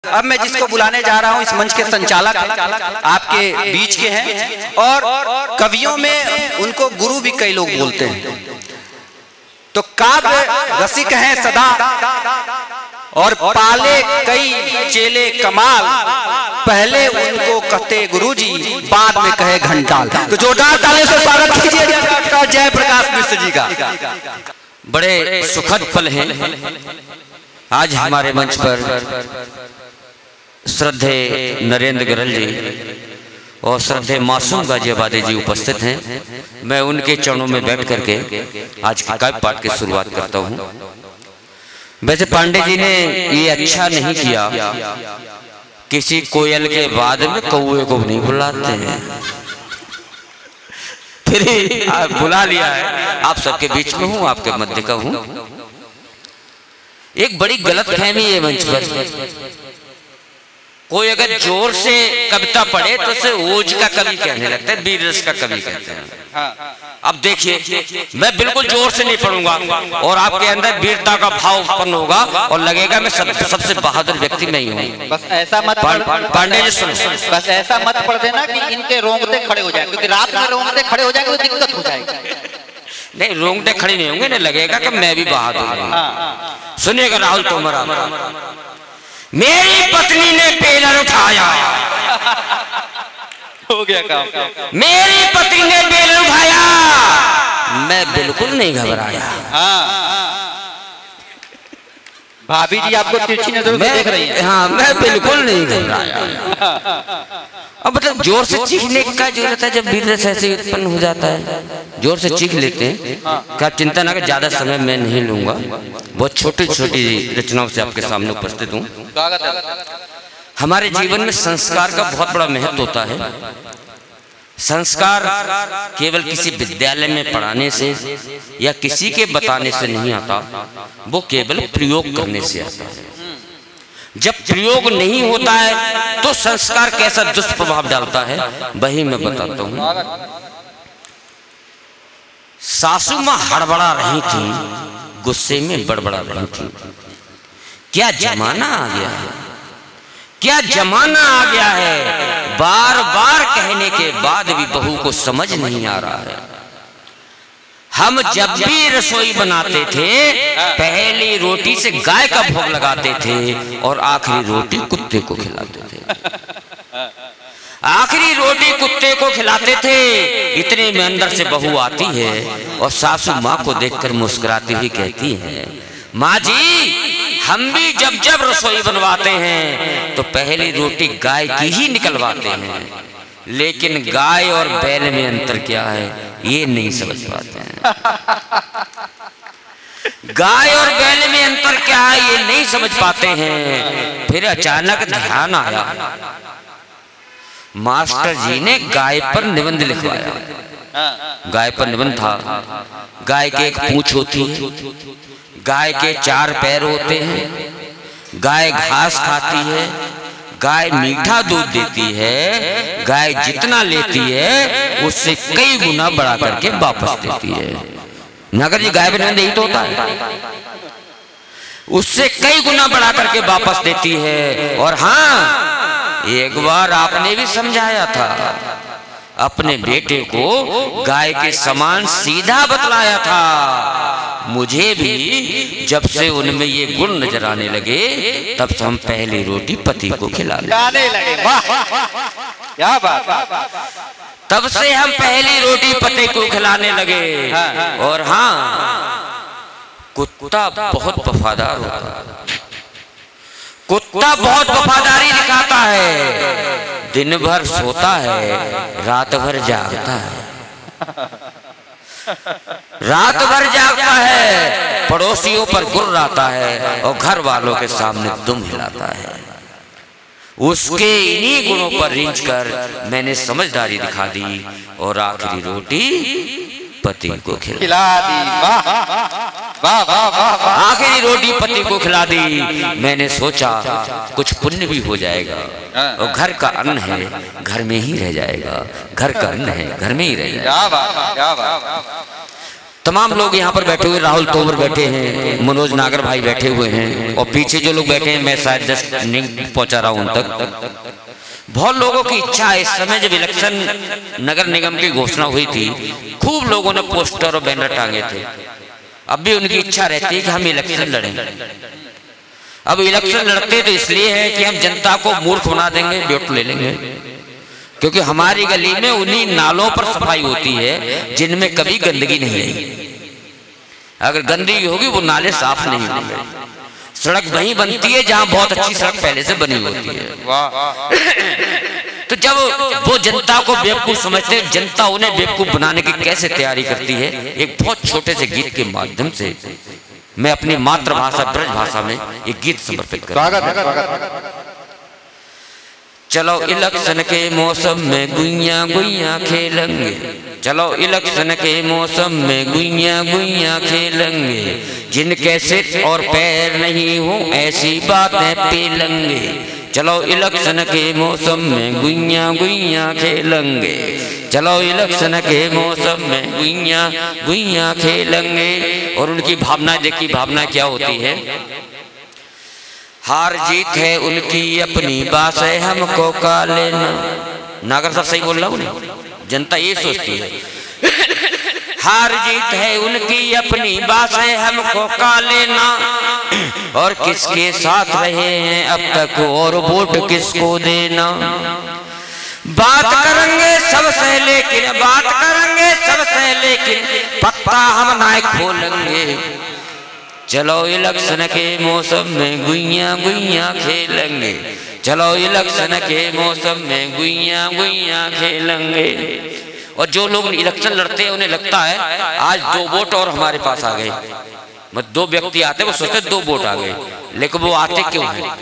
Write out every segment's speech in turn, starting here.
अब मैं जिसको बुलाने जा रहा हूं इस मंच के संचालक आपके बीच के हैं और कवियों में उनको गुरु भी कई लोग बोलते हैं। तो काव्य रसिक हैं सदा और पाले कई चेले कमाल, पहले उनको कहते गुरुजी बाद में कहे घंटाल। तो जोरदार तालियों से स्वागत कीजिए डॉक्टर जयप्रकाश मिश्र जी का। बड़े सुखद पल हैं आज हमारे मंच पर श्रद्धे नरेंद्र गरल जी और श्रद्धे मासूम गाजियाबादी जी उपस्थित हैं। मैं उनके चरणों में बैठ करके आज के काव्य पाठ की शुरुआत करता हूं। वैसे पांडे जी ने ये अच्छा नहीं किया, किसी कोयल के बाद में कौए को नहीं बुलाते हैं, फिर बुला लिया है। आप सबके बीच में हूं, आपके मध्य का हूं। एक बड़ी गलत फहमी है मंच पर। कोई अगर जोर से कविता पढ़े तो उसे ओज का कवि कहने लगता है, वीर रस का कवि कहते हैं। अब देखिए, मैं बिल्कुल जोर से नहीं पढ़ूंगा और आपके अंदर वीरता का भाव उत्पन्न होगा और लगेगा मैं सबसे बहादुर व्यक्ति मैं ही हूँ। बस ऐसा मत पांडे जी सुनो, बस ऐसा मत पढ़ देना कि इनके रोंगटे खड़े हो जाए, क्योंकि रात में रोंगटे खड़े हो जाएंगे तो दिक्कत हो जाएगी। नहीं, रोंगटे खड़े नहीं होंगे, नहीं लगेगा कि मैं भी बहादुर हूँ। सुनिएगा राहुल तोमर, मेरी पत्नी ने बेलर उठाया, हो गया काम। मेरी पत्नी ने बेलर उठाया, मैं बिल्कुल नहीं घबराया। भाभी जी आपको तिरछी नजरों से देख रही हैं। हाँ, मैं बिल्कुल नहीं घबराया। अब मतलब जोर से चीखने का जरूरत है जब वीर रस ऐसे उत्पन्न हो जाता है, जोर से चीख लेते हैं। क्या चिंता ना कर, ज्यादा समय मैं नहीं लूंगा, बहुत छोटी छोटी रचनाओं से आपके सामने उपस्थित हूँ। हमारे जीवन में संस्कार का बहुत बड़ा महत्व होता है। संस्कार केवल किसी विद्यालय में पढ़ाने से या किसी के बताने से नहीं आता, वो केवल प्रयोग करने से आता है। जब प्रयोग नहीं होता है तो संस्कार कैसा दुष्प्रभाव डालता है वही मैं बताता हूं। सासू मां हड़बड़ा रही थी, गुस्से में बड़बड़ा रही थी। क्या जमाना आ गया है, क्या जमाना आ गया है, बार बार कहने के बाद भी बहू को समझ नहीं आ रहा है। हम जब भी रसोई बनाते थे पहली रोटी से गाय का भोग लगाते थे और आखिरी रोटी कुत्ते को खिलाते थे। आखिरी रोटी कुत्ते को खिलाते थे। इतने में अंदर से बहू आती है और सासू माँ को देखकर मुस्कुराती हुई कहती है, माँ जी हम भी जब जब रसोई बनवाते हैं तो पहली रोटी गाय की ही निकलवाते हैं, लेकिन गाय और बैल में अंतर क्या है ये नहीं समझ पाते हैं। गाय और बैल में अंतर क्या है ये नहीं समझ पाते हैं। फिर अचानक ध्यान आया, मास्टर जी ने गाय पर निबंध लिखवाया। गाय पर निबंध था, गाय के एक पूंछ होती है, गाय के 4 पैर होते हैं, गाय घास खाती है, गाय मीठा दूध देती है, गाय जितना लेती है उससे कई गुना बढ़ा करके वापस देती है। नगर जी गाय पर यही तो होता है, उससे कई गुना बढ़ा करके वापस देती है। और हाँ, एक बार आपने भी समझाया था अपने बेटे को, गाय के समान सीधा बतलाया था। मुझे भी जब से उनमें ये गुण नजर आने लगे तब से हम पहली रोटी पति को खिलाने लगे। क्या बात। तब से हम पहली रोटी पति को खिलाने लगे। और हाँ, कुत्ता बहुत वफादार होता है, कुत्ता बहुत वफादारी दिखाता है। दिन भर सोता है, रात भर जागता है, रात भर जागता है, पड़ोसियों पर गुर्राता है और घर वालों के सामने दुम हिलाता है। उसके इन्हीं गुणों पर रींच कर मैंने समझदारी दिखा दी और आखिरी रोटी पति को खिला दी। वाह वाह वाह। आखिरी रोटी पति को खिला दी। मैंने सोचा कुछ पुण्य भी हो जाएगा और घर का अन्न है घर में ही रह जाएगा, घर का अन्न है घर में ही रह जाएगा। तमाम लोग यहाँ पर बैठे हुए, राहुल तोमर बैठे हैं, मनोज नागर भाई बैठे हुए हैं, और पीछे जो लोग बैठे हैं मैं शायद जस्ट लिंक पहुंचा रहा हूं उन तक। बहुत लोगों की इच्छा है, इस समय जब इलेक्शन नगर निगम की घोषणा हुई थी, खूब लोगों ने पोस्टर और बैनर टांगे थे। अब भी उनकी इच्छा रहती है कि हम इलेक्शन लड़ें। अब इलेक्शन लड़ते तो इसलिए है कि हम जनता को मूर्ख बना देंगे, वोट ले लेंगे, क्योंकि हमारी गली में उन्हीं नालों पर सफाई होती है जिनमें कभी गंदगी नहीं रही। अगर गंदगी होगी वो नाले साफ नहीं होंगे। सड़क वहीं बनती है जहां बहुत अच्छी सड़क पहले से बनी होती है। तो जब वो जनता को बेवकूफ समझते हैं, जनता उन्हें बेवकूफ बनाने की कैसे तैयारी करती है, एक बहुत छोटे से गीत के माध्यम से मैं अपनी मातृभाषा ब्रज भाषा में एक गीत समर्पित कर। चलो इलेक्शन के मौसम में गुइया गुइया खेलेंगे, चलो इलेक्शन के मौसम में गुइया गुइया खेलेंगे, जिनके सिर और पैर नहीं हो ऐसी बातें पेलेंगे। चलो इलेक्शन के मौसम में गुइया गुइया खेलेंगे, चलो इलेक्शन के मौसम में गुइया गुइया खेलेंगे। और उनकी भावना देखी, भावना क्या होती है, हार जीत है उनकी अपनी बात है, हमको का लेना। नागर साहब सही बोल रहा हूँ, जनता ये सोचती है हार जीत है उनकी अपनी बात है, हमको का लेना। और किसके साथ रहे हैं अब तक और वोट किसको देना। बात करेंगे सबसे लेकिन, बात करेंगे सबसे लेकिन पत्ता हम ना खोलेंगे। चलो इलेक्शन के मौसम में गुइया गुइया खेलेंगे, चलो इलेक्शन के मौसम में गुइया गुइया खेलेंगे। और जो लोग इलेक्शन लड़ते हैं उन्हें लगता है आज 2 वोट और हमारे पास आ गए, मतलब 2 व्यक्ति आते वो सोचते 2 वोट आ गए, लेकिन वो आते क्यों हैं।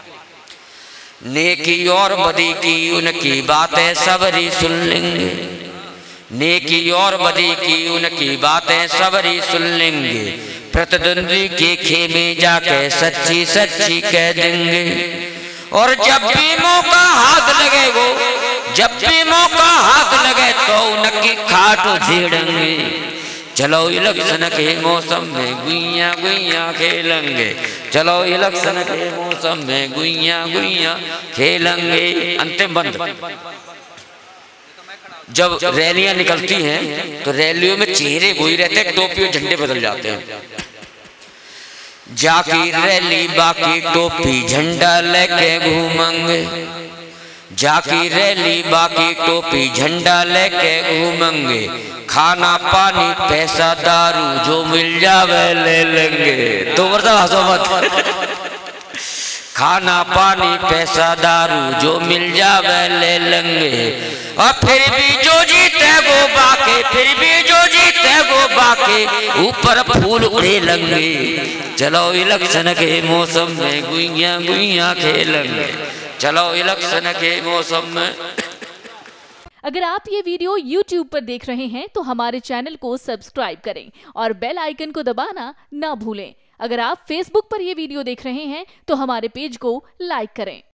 नेकी और बदी की उनकी बातें सबरी सुन लेंगे, नेकी और बदी की उनकी बातें सबरी सुन लेंगे। प्रतिद्वंदी के खेमे जाके सच्ची सच्ची कह देंगे। और जब भी मौका हाथ लगे वो, जब भी मौका हाथ लगे तो उनकी खाट झेड़ेंगे। चलो इलेक्शन के मौसम में गुइया गुइया खेलेंगे, चलो इलेक्शन के मौसम में गुइया गुइया खेलेंगे। अंतिम बंद। जब रैलियां निकलती हैं तो रैलियों में चेहरे वही रहते हैं, टोपी और झंडे बदल जाते हैं। जाकी रैली बाकी टोपी झंडा लेके घूमेंगे, जाकी रैली बाकी टोपी झंडा लेके घूमेंगे। खाना पानी पैसा दारू जो मिल जावे ले लेंगे। तो मत खाना पानी पैसा दारू जो मिल जावे ले लेंगे। और फिर भी जो जीते वो बाके, फिर भी जो जीते वो बाके, ऊपर फूल उड़े लेंगे। चलो इलेक्शन के मौसम में गुइया गुइया खेलेंगे, चलो इलेक्शन के मौसम में। अगर आप ये वीडियो YouTube पर देख रहे हैं तो हमारे चैनल को सब्सक्राइब करें और बेल आइकन को दबाना ना भूलें। अगर आप Facebook पर ये वीडियो देख रहे हैं तो हमारे पेज को लाइक करें।